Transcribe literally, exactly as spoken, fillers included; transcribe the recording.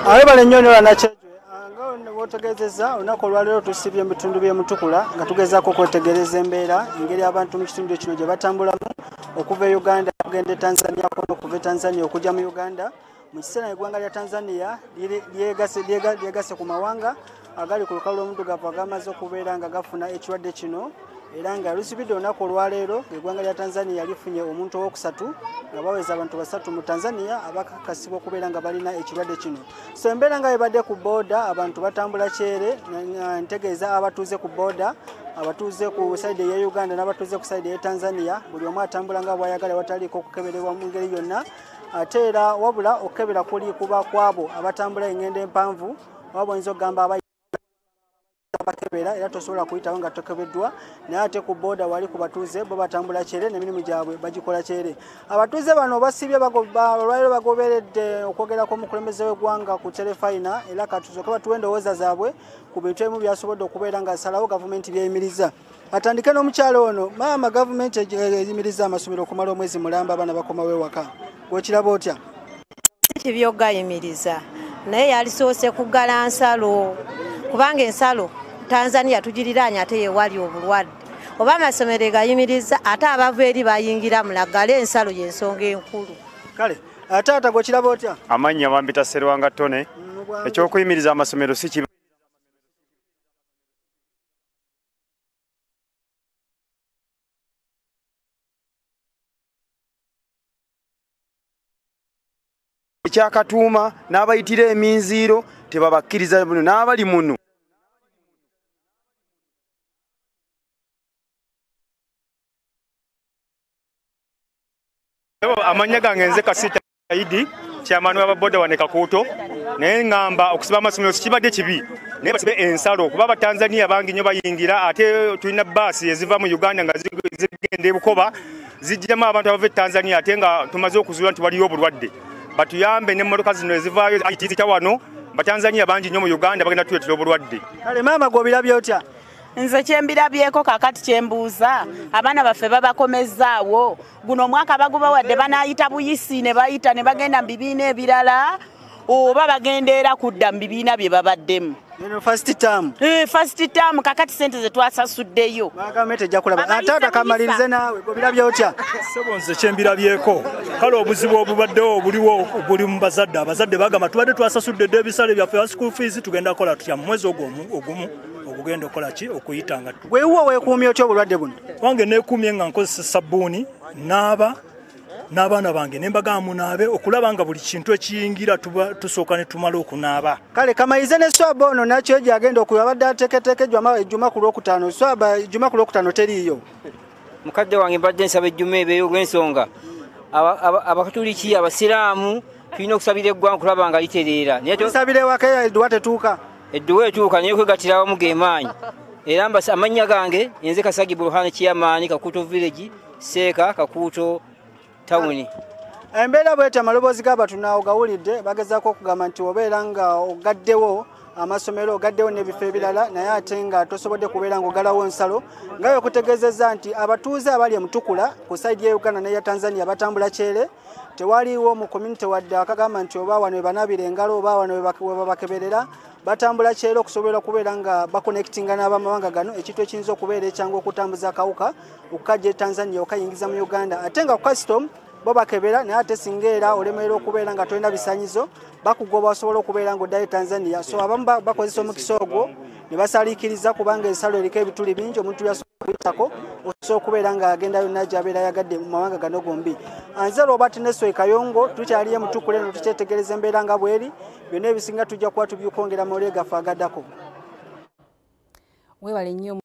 Awe bale nnyo banachejwe nga wotegezeza onako olwalero tusibye mu bitundu bye Mutukula nga tugezaako kwetegereza embeera engeri abantu mu kitundu kino gye batambulamu okuva e Uganda okugenda e Tanzania kono okuva e Tanzania okujja mu Uganda mu kiseera eggwanga lya Tanzania lyegase lyegase ku mawanga agali ku lukalu lw'omuddugavu agamaze okubeera nga gafuna ekirwadde kino era nga lusibidde olunaku olwaleero eggwanga lya Tanzania lifunye omuntu owokusatu nga baweza abantu basatu mu Tanzania abakakasibwa okubeera nga balina ekirwadde kino. So embeera nga ebadde ku booda abantu batambula kyere ntegeeza abatuuze ku booda abatuuze ku side ya Uganda n'abatuuze ku side ya Tanzania buli omu atambula nga bw'ayagala wataliiko okukeberebwa mu ngeri yonna ate era wabula okukebera kuli kuba kwabo abatambula engendo empanvu wabwo oyinza okugamba aba bakebera era tosobola kuyitawo nga tokebeddwa naye ate ku booda wali ku batuuze bo batambula kyere n'emirimu gyabwe bagikola kyere. Abatuuze bano basibye olwaliro bagoberedde okwogerako omukulembeze w'eggwanga ku terefayina era katusoke batuwe endowooza zaabwe ku bintu ebimu byasobodde okubeera nga asalawo gavumenti byeyimiriza. Atandike n'omukyalo ono maama gavumenti eyimiriza amasomero okumala omwezi mulamba abaana bakomawo ewaka gwekiraba otya? Tibyogayimiriza naye yalisoose kuggala nsalo kubanga ensalo Tanzania tugiriranye ate yewali obulwadde oba amasomero gayimiriza ate abava eri bayingira mulagala ensalo y'ensonga enkulu. Kale ataata gwekiraba otya? Amannya bambita Sserwanga Tone. Ekyokuyimiriza amasomero si kibi ekyakatuuma n'abayitira eminziiro tebabakkiriza n'abali muno amanya gange nze Kasita Idi kyamanu ababoda wane Kakuuto naye ngamba okusiba amasomero sikibadde kibi naye basibe ensalo kuba Abatanzania bangi nnyo bayingira ate tulina baasi eziva mu Uganda nga zigenda e Bukoba zijjamu abantu abava e Tanzania ate nga tumaze okuzuula nti waliyo obulwadde batuyambe n'emmotoka zino ezivaayo ayitizita wano Batanzania bangi nnyo mu Uganda bagenda tuletera obulwadde. Kale maama gw'obirabye otya? Nze kyembirabyeko kakati kyembuuza abaana baffe babakomezaawo guno omwaka bagubawadde banaayita buyisi ne bayita ne bagenda mu bibiina ebirala oba bagenda era kudda mu bibiina bye babaddemu. First term. Eh, first term kakati sente ze twasasuddeyo. Gavumenti ejja kulaba. Ataata kamalirize naawe gw'obirabye otya? Sebo nze kyembirabyeko kale obuzibu obubaddewo obuliwo buli mu bazadde abazadde bagamba tubadde twasasudde dde ebisale byaffe school fees tugenda kola tutya mu mwezi ogwomu ogumu okugenda okola ki okuyitanga. Weewuwo weekuumye otya obulwadde buno? Wange neekuumye nga nkozesa sabbuuni naaba n'abaana bange ne mbagamba munaabe okulaba nga buli kintu ekiyingira tusooka ne tumala okunaaba. Kale kamayize ne swaba ono nakyo gyagenda okuba abadde ateeketeekejwa ejjuma ku lwokutaano swaba ejjuma ku lwokutaano teriiyo. Mukadde wange mbadde nsaba ejjuma ebeeyo olw'ensonga abakatuliki abasiraamu tulina okusabira eggwanga okulaba nga litereera. Tusabire ewaka edduwa tetuuka? Edduwa etuuka naye kwegattira awamu geemaanyi era amannya gange nze Kasagi Burhan Chairman Kakuuto Village Seeka Kakuuto Town. Embeera bwete amaloboozi g'abantu naawo gawulidde bagezaako okugamba nti obeera nga ogaddewo amasomero ogaddewo n'ebifo ebirala naye ate nga tosobodde kubeera ng'ogalawo ensalo nga bwe kutegeezezza nti abatuuze abali e Mutukula ku sayidi ya Uganda n'eya Tanzania batambula kyere tewaliwo mu community wadde akagamba nti oba wano we banaabira engalo oba wano we babakeberera batambula kyere okusobola okubeera nga bakonectinga n'abamawanga gano ekintu ekiyinza okubeera ekyangu okutambuza akawuka okukajja e Tanzania okayingiza mu Uganda ate nga custom bo bakebera naye ate singa era olemerera okubeera nga tolina bisanyizo bakugoba osobola okubeera ng'oddayo e Tanzania. So abamu bakozesa omukisa ogwo ne basaliikiriza kubanga ensalo eriko ebituli bingi omuntu byasobola okuyitako osobola okubeera ng'agenda yonna gy'abeera yagadde mu mawanga gano gombi. Nze Robert Nesoi Kayongo tukyali e Mutukula eno tukyetegereza embeera nga bweri byonna ebisinga tujja kuba tubyukongera mu mawulire gaffe agaddako. Weewale nnyo